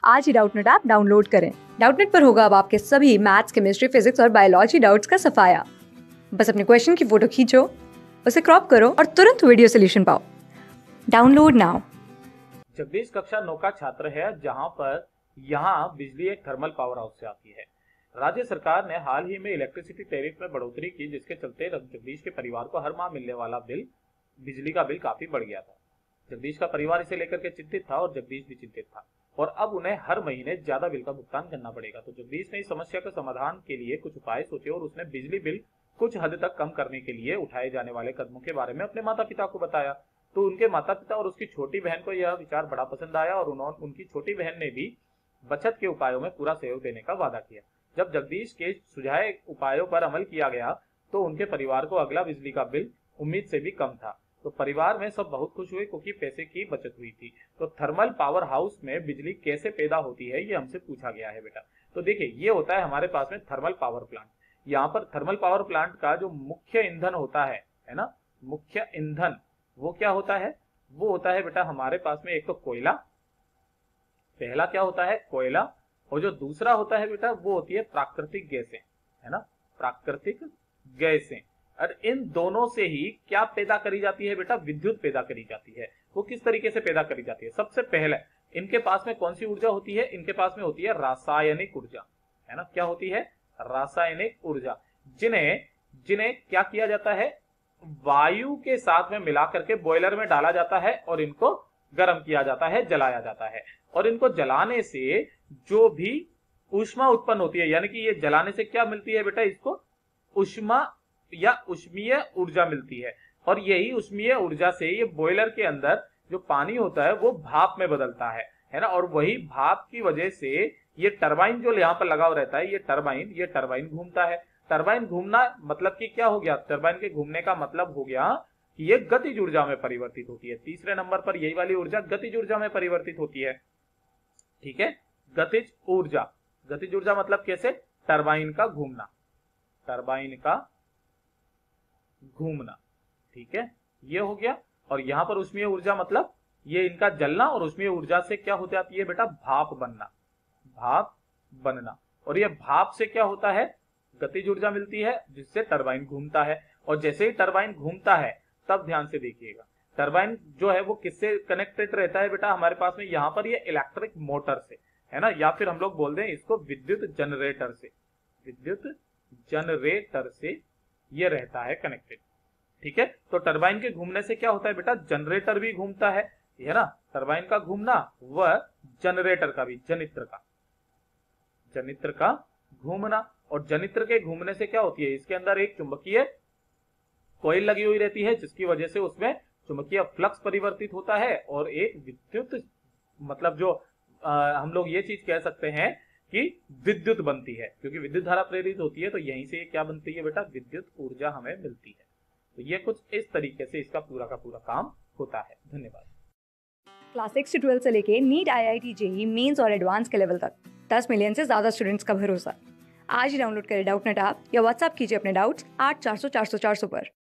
आज ही Doubtnut app download करें। डाउटनेट पर होगा अब आपके सभी मैथ्स, केमिस्ट्री, फिजिक्स और बायोलॉजी डाउट्स का सफाया। बस अपने क्वेश्चन की फोटो खींचो, उसे क्रॉप करो और तुरंत वीडियो सोल्यूशन पाओ। Download now. जगदीश कक्षा 9 का छात्र है, जहां पर यहाँ बिजली एक थर्मल पावर हाउस से आती है। राज्य सरकार ने हाल ही में इलेक्ट्रिसिटी टैरिफ में बढ़ोतरी की, जिसके चलते जगदीश के परिवार को हर माह मिलने वाला बिजली का बिल काफी बढ़ गया था। जगदीश का परिवार इसे लेकर के चिंतित था और जगदीश भी चिंतित था, और अब उन्हें हर महीने ज्यादा बिल का भुगतान करना पड़ेगा। तो जगदीश ने इस समस्या के समाधान के लिए कुछ उपाय सोचे और उसने बिजली बिल कुछ हद तक कम करने के लिए उठाए जाने वाले कदमों के बारे में अपने माता पिता को बताया। तो उनके माता पिता और उसकी छोटी बहन को यह विचार बड़ा पसंद आया और उनकी छोटी बहन ने भी बचत के उपायों में पूरा सहयोग देने का वादा किया। जब जगदीश के सुझाए उपायों पर अमल किया गया तो उनके परिवार को अगला बिजली का बिल उम्मीद से भी कम था। तो परिवार में सब बहुत खुश हुए क्योंकि पैसे की बचत हुई थी। तो थर्मल पावर हाउस में बिजली कैसे पैदा होती है, ये हमसे पूछा गया है बेटा। तो देखिए, ये होता है हमारे पास में थर्मल पावर प्लांट। यहाँ पर थर्मल पावर प्लांट का जो मुख्य ईंधन होता है ना, मुख्य ईंधन वो क्या होता है? वो होता है बेटा हमारे पास में एक तो कोयला, पहला क्या होता है? कोयला। और जो दूसरा होता है बेटा वो होती है प्राकृतिक गैसें, है ना, प्राकृतिक गैसें। और इन दोनों से ही क्या पैदा करी जाती है बेटा? विद्युत पैदा करी जाती है। वो किस तरीके से पैदा करी जाती है? सबसे पहले इनके पास में कौन सी ऊर्जा होती है? इनके पास में होती है रासायनिक ऊर्जा, है ना। क्या होती है? रासायनिक ऊर्जा, जिन्हें जिन्हें क्या किया जाता है? वायु के साथ में मिला करके बॉयलर में डाला जाता है और इनको गर्म किया जाता है, जलाया जाता है। और इनको जलाने से जो भी ऊष्मा उत्पन्न होती है, यानी कि ये जलाने से क्या मिलती है बेटा? इसको ऊष्मा या ऊष्मीय ऊर्जा मिलती है। और यही ऊष्मीय ऊर्जा से ये बॉयलर के अंदर जो पानी होता है वो भाप में बदलता है ना। और वही भाप की वजह से ये टरबाइन जो यहाँ पर लगा हुआ रहता है, ये टरबाइन घूमता है। टरबाइन घूमना मतलब कि क्या हो गया? टरबाइन के घूमने का मतलब हो गया कि ये गतिज ऊर्जा में परिवर्तित होती है। तीसरे नंबर पर यही वाली ऊर्जा गतिज ऊर्जा में परिवर्तित होती है। ठीक है, गतिज ऊर्जा। गतिज ऊर्जा मतलब कैसे? टरबाइन का घूमना, टरबाइन का घूमना। ठीक है, ये हो गया। और यहां पर ऊष्मीय ऊर्जा मतलब ये इनका जलना, और ऊष्मीय ऊर्जा से क्या हो जाती है बेटा? भाप बनना, भाप बनना। और ये भाप से क्या होता है? गतिज ऊर्जा मिलती है, जिससे टरबाइन घूमता है। और जैसे ही टरबाइन घूमता है, तब ध्यान से देखिएगा, टरबाइन जो है वो किससे कनेक्टेड रहता है बेटा? हमारे पास में यहाँ पर ये इलेक्ट्रिक मोटर से, है ना, या फिर हम लोग बोल दें इसको विद्युत जनरेटर से। विद्युत जनरेटर से ये रहता है कनेक्टेड। ठीक है, तो टरबाइन के घूमने से क्या होता है बेटा? जनरेटर भी घूमता है ना। टरबाइन का घूमना व जनरेटर का भी, जनित्र का घूमना। और जनित्र के घूमने से क्या होती है? इसके अंदर एक चुंबकीय कॉइल लगी हुई रहती है, जिसकी वजह से उसमें चुंबकीय फ्लक्स परिवर्तित होता है और एक विद्युत मतलब जो हम लोग ये चीज कह सकते हैं कि विद्युत बनती है, क्योंकि विद्युत धारा प्रेरित होती है। तो यहीं से क्या बनती है बेटा? विद्युत ऊर्जा हमें मिलती है। तो ये कुछ इस तरीके से इसका पूरा का पूरा काम होता है। धन्यवाद। क्लास 6 से 12 से लेके नीट, IIT, JEE मेंस और एडवांस के लेवल तक 10 मिलियन से ज्यादा स्टूडेंट्स का भरोसा। आज ही डाउनलोड करें डाउटनेट ऐप या व्हाट्सएप कीजिए अपने डाउट्स 8400 400 400 पर।